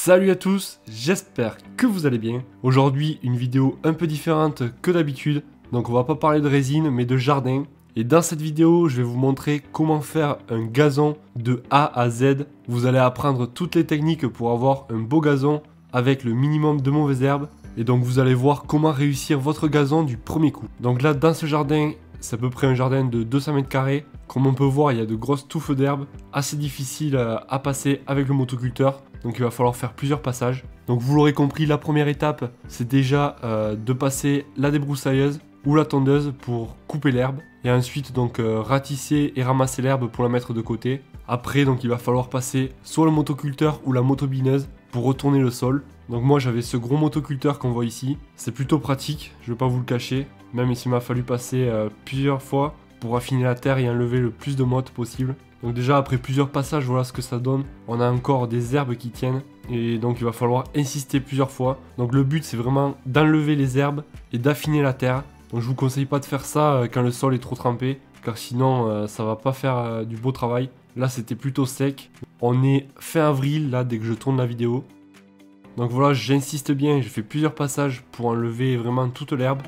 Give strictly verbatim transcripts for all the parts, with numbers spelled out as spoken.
Salut à tous, j'espère que vous allez bien. Aujourd'hui, une vidéo un peu différente que d'habitude. Donc on va pas parler de résine, mais de jardin. Et dans cette vidéo, je vais vous montrer comment faire un gazon de A à Z. Vous allez apprendre toutes les techniques pour avoir un beau gazon avec le minimum de mauvaises herbes. Et donc vous allez voir comment réussir votre gazon du premier coup. Donc là, dans ce jardin, c'est à peu près un jardin de deux cents mètres carrés. Comme on peut voir, il y a de grosses touffes d'herbes, assez difficiles à passer avec le motoculteur. Donc il va falloir faire plusieurs passages. Donc vous l'aurez compris, la première étape, c'est déjà euh, de passer la débroussailleuse ou la tondeuse pour couper l'herbe. Et ensuite donc euh, ratisser et ramasser l'herbe pour la mettre de côté. Après donc il va falloir passer soit le motoculteur ou la motobineuse pour retourner le sol. Donc moi j'avais ce gros motoculteur qu'on voit ici. C'est plutôt pratique, je ne vais pas vous le cacher. Même s'il m'a fallu passer euh, plusieurs fois pour affiner la terre et enlever le plus de mottes possible. Donc déjà après plusieurs passages, voilà ce que ça donne. On a encore des herbes qui tiennent et donc il va falloir insister plusieurs fois. Donc le but c'est vraiment d'enlever les herbes et d'affiner la terre. Donc je vous conseille pas de faire ça quand le sol est trop trempé, car sinon euh, ça va pas faire euh, du beau travail. Là c'était plutôt sec. On est fin avril là dès que je tourne la vidéo. Donc voilà, j'insiste bien, je fais plusieurs passages pour enlever vraiment toute l'herbe.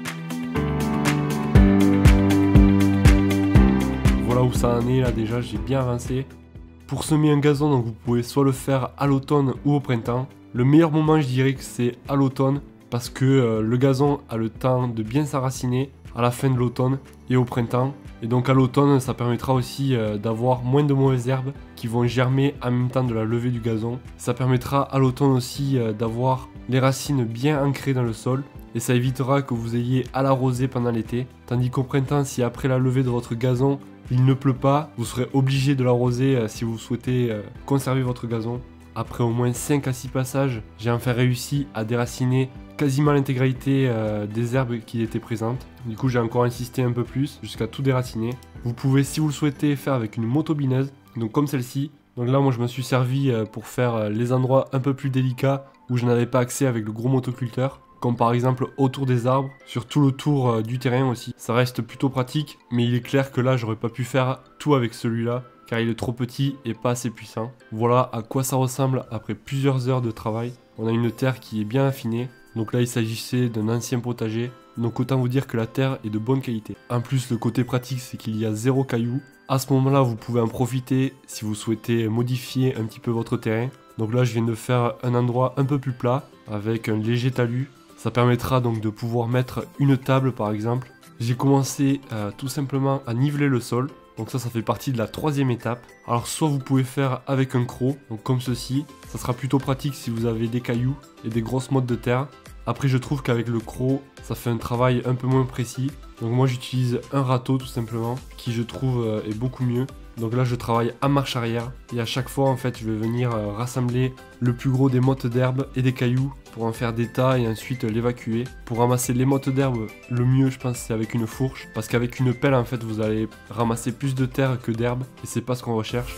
Où ça en est là déjà, j'ai bien avancé. Pour semer un gazon, donc vous pouvez soit le faire à l'automne ou au printemps. Le meilleur moment, je dirais que c'est à l'automne parce que euh, le gazon a le temps de bien s'enraciner à la fin de l'automne et au printemps. Et donc à l'automne, ça permettra aussi euh, d'avoir moins de mauvaises herbes qui vont germer en même temps de la levée du gazon. Ça permettra à l'automne aussi euh, d'avoir les racines bien ancrées dans le sol. Et ça évitera que vous ayez à l'arroser pendant l'été. Tandis qu'au printemps, si après la levée de votre gazon, il ne pleut pas, vous serez obligé de l'arroser euh, si vous souhaitez euh, conserver votre gazon. Après au moins cinq à six passages, j'ai enfin réussi à déraciner quasiment l'intégralité euh, des herbes qui étaient présentes. Du coup j'ai encore insisté un peu plus jusqu'à tout déraciner. Vous pouvez, si vous le souhaitez, faire avec une motobineuse, donc comme celle-ci. Donc là moi je me suis servi euh, pour faire euh, les endroits un peu plus délicats où je n'avais pas accès avec le gros motoculteur. Comme par exemple autour des arbres, sur tout le tour euh, du terrain aussi. Ça reste plutôt pratique, mais il est clair que là j'aurais pas pu faire tout avec celui-là, car il est trop petit et pas assez puissant. Voilà à quoi ça ressemble après plusieurs heures de travail. On a une terre qui est bien affinée, donc là il s'agissait d'un ancien potager, donc autant vous dire que la terre est de bonne qualité. En plus le côté pratique c'est qu'il y a zéro caillou. À ce moment là vous pouvez en profiter si vous souhaitez modifier un petit peu votre terrain. Donc là je viens de faire un endroit un peu plus plat, avec un léger talus. Ça permettra donc de pouvoir mettre une table par exemple. J'ai commencé euh, tout simplement à niveler le sol. Donc ça, ça fait partie de la troisième étape. Alors soit vous pouvez faire avec un croc, donc comme ceci. Ça sera plutôt pratique si vous avez des cailloux et des grosses mottes de terre. Après je trouve qu'avec le croc, ça fait un travail un peu moins précis. Donc moi j'utilise un râteau tout simplement, qui je trouve euh, est beaucoup mieux. Donc là je travaille à marche arrière et à chaque fois en fait je vais venir euh, rassembler le plus gros des mottes d'herbe et des cailloux pour en faire des tas et ensuite euh, l'évacuer. Pour ramasser les mottes d'herbe, le mieux je pense c'est avec une fourche, parce qu'avec une pelle en fait vous allez ramasser plus de terre que d'herbe et c'est pas ce qu'on recherche.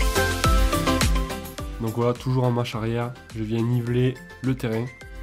Donc voilà, toujours en marche arrière, je viens niveler le terrain.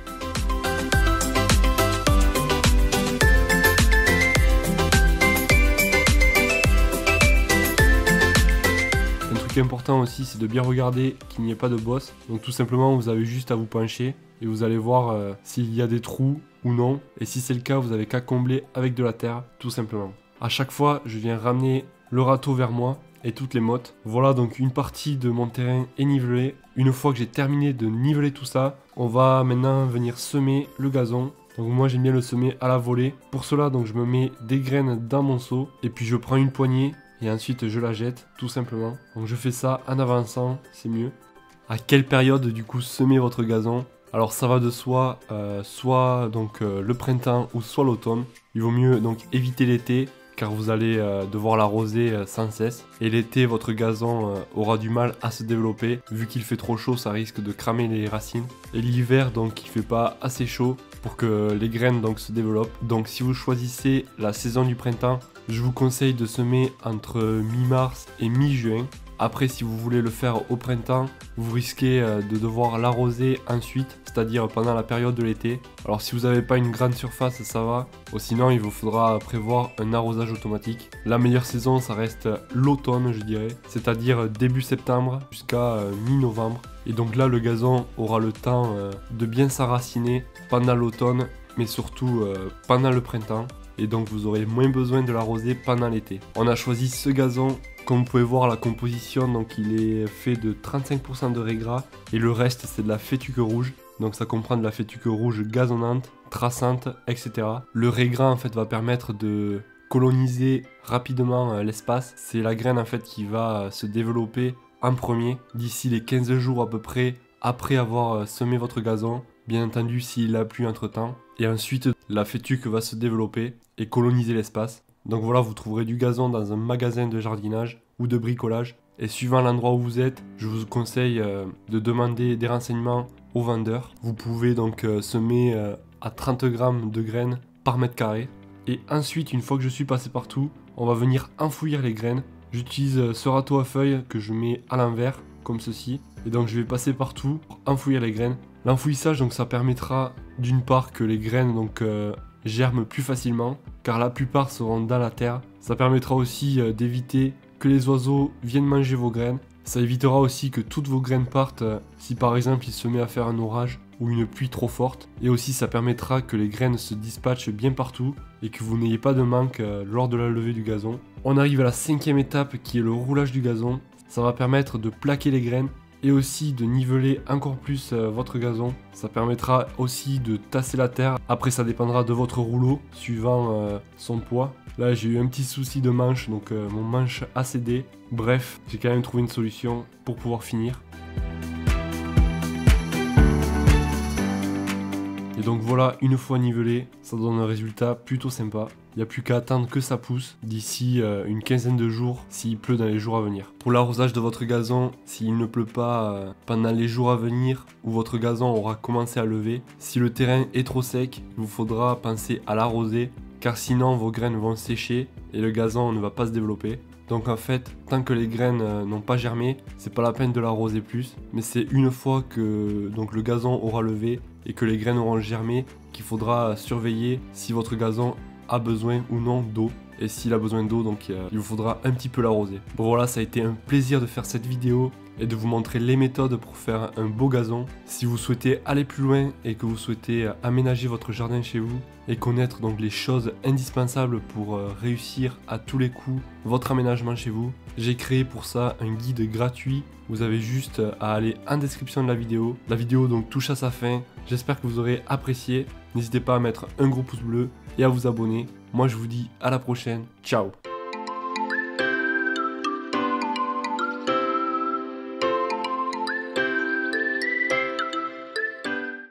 Ce qui est important aussi, c'est de bien regarder qu'il n'y ait pas de bosse. Donc tout simplement vous avez juste à vous pencher et vous allez voir euh, s'il y a des trous ou non. Et si c'est le cas, vous avez qu'à combler avec de la terre, tout simplement. À chaque fois, je viens ramener le râteau vers moi et toutes les mottes. Voilà, donc une partie de mon terrain est nivelée. Une fois que j'ai terminé de niveler tout ça, on va maintenant venir semer le gazon. Donc moi j'aime bien le semer à la volée. Pour cela, donc je me mets des graines dans mon seau et puis je prends une poignée. Et ensuite je la jette tout simplement. Donc je fais ça en avançant, c'est mieux. À quelle période du coup semer votre gazon? Alors ça va de soi, euh, soit donc euh, le printemps ou soit l'automne. Il vaut mieux donc éviter l'été, car vous allez euh, devoir l'arroser euh, sans cesse. Et l'été votre gazon euh, aura du mal à se développer. Vu qu'il fait trop chaud, ça risque de cramer les racines. Et l'hiver donc il fait pas assez chaud pour que les graines donc se développent. Donc si vous choisissez la saison du printemps, je vous conseille de semer entre mi-mars et mi-juin. Après, si vous voulez le faire au printemps, vous risquez de devoir l'arroser ensuite, c'est-à-dire pendant la période de l'été. Alors si vous n'avez pas une grande surface, ça va. Ou sinon, il vous faudra prévoir un arrosage automatique. La meilleure saison, ça reste l'automne, je dirais. C'est-à-dire début septembre jusqu'à mi-novembre. Et donc là le gazon aura le temps euh, de bien s'enraciner pendant l'automne, mais surtout euh, pendant le printemps. Et donc vous aurez moins besoin de l'arroser pendant l'été. On a choisi ce gazon, comme vous pouvez voir la composition, donc il est fait de trente-cinq pour cent de raie gras et le reste c'est de la fétuque rouge. Donc ça comprend de la fétuque rouge gazonnante, traçante, et cetera. Le raie gras en fait va permettre de coloniser rapidement euh, l'espace. C'est la graine en fait qui va euh, se développer en premier d'ici les quinze jours à peu près après avoir euh, semé votre gazon. Bien entendu s'il a plu entre temps. Et ensuite la fétuque va se développer et coloniser l'espace. Donc voilà, vous trouverez du gazon dans un magasin de jardinage ou de bricolage. Et suivant l'endroit où vous êtes, je vous conseille euh, de demander des renseignements aux vendeurs. Vous pouvez donc euh, semer euh, à trente grammes de graines par mètre carré. Et ensuite, une fois que je suis passé partout, on va venir enfouir les graines. J'utilise euh, ce râteau à feuilles que je mets à l'envers, comme ceci. Et donc je vais passer partout pour enfouir les graines. L'enfouissage, donc ça permettra d'une part que les graines donc, euh, germent plus facilement, car la plupart seront dans la terre. Ça permettra aussi euh, d'éviter que les oiseaux viennent manger vos graines. Ça évitera aussi que toutes vos graines partent euh, si par exemple il se met à faire un orage ou une pluie trop forte. Et aussi ça permettra que les graines se dispatchent bien partout et que vous n'ayez pas de manque euh, lors de la levée du gazon. On arrive à la cinquième étape qui est le roulage du gazon. Ça va permettre de plaquer les graines et aussi de niveler encore plus euh, votre gazon. Ça permettra aussi de tasser la terre. Après ça dépendra de votre rouleau suivant euh, son poids. Là j'ai eu un petit souci de manche, donc euh, mon manche a cédé. Bref, j'ai quand même trouvé une solution pour pouvoir finir. Et donc voilà, une fois nivelé, ça donne un résultat plutôt sympa. Il n'y a plus qu'à attendre que ça pousse d'ici euh, une quinzaine de jours s'il pleut dans les jours à venir. Pour l'arrosage de votre gazon, s'il ne pleut pas euh, pendant les jours à venir où votre gazon aura commencé à lever, si le terrain est trop sec, il vous faudra penser à l'arroser car sinon vos graines vont sécher et le gazon ne va pas se développer. Donc en fait, tant que les graines euh, n'ont pas germé, c'est pas la peine de l'arroser plus, mais c'est une fois que donc, le gazon aura levé et que les graines auront germé qu'il faudra surveiller si votre gazon a besoin ou non d'eau. Et s'il a besoin d'eau, donc euh, il vous faudra un petit peu l'arroser. Bon voilà, ça a été un plaisir de faire cette vidéo et de vous montrer les méthodes pour faire un beau gazon. Si vous souhaitez aller plus loin et que vous souhaitez aménager votre jardin chez vous et connaître donc les choses indispensables pour euh, réussir à tous les coups votre aménagement chez vous, j'ai créé pour ça un guide gratuit. Vous avez juste à aller en description de la vidéo. La vidéo donc touche à sa fin. J'espère que vous aurez apprécié. N'hésitez pas à mettre un gros pouce bleu et à vous abonner. Moi je vous dis à la prochaine. Ciao.